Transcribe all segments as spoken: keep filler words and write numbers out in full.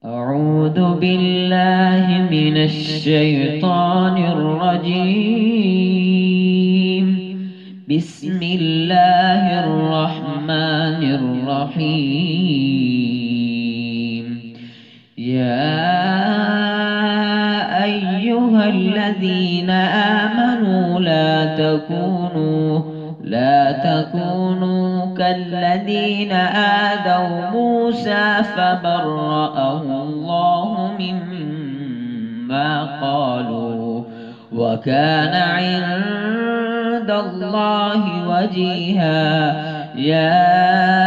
أعوذ بالله من الشيطان الرجيم. بسم الله الرحمن الرحيم. يا أيها الذين آمنوا لا تكونوا لا تكونوا كالذين آذوا موسى فبرأه الله مما قالوا وكان عند الله وجيها. يا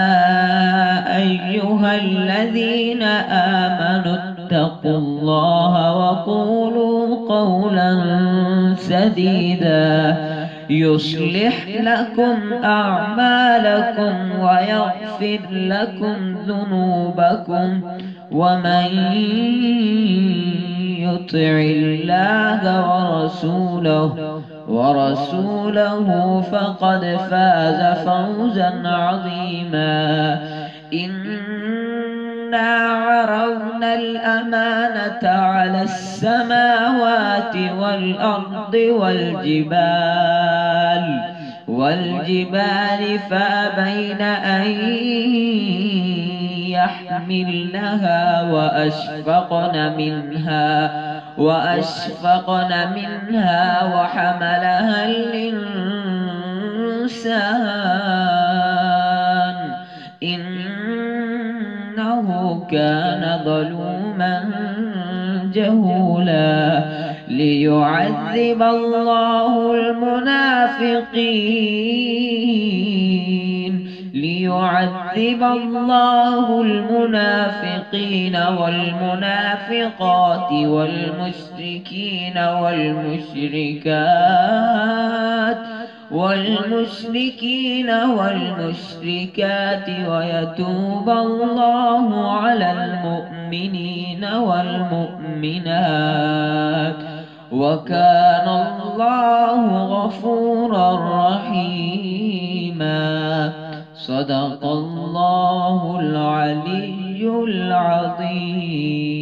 أيها الذين آمنوا اتقوا الله وقولوا قولا سديدا يصلح لكم أعمالكم ويغفر لكم ذنوبكم، ومن يطع الله ورسوله ورسوله فقد فاز فوزا عظيما. إنا عرضنا الأمانة على السماوات والأرض والجبال والجبال فأبين أن يحملنها وأشفقن منها وأشفقن منها وحملها الإنسان إنه كان ظلوما جهولا. ليعذب الله المنافقين ليعذب الله المنافقين والمنافقات والمشركين والمشركات والمشركين والمشركات ويتوب الله على المؤمنين والمؤمنات، وكان الله غفورا رحيما. صدق الله العلي العظيم.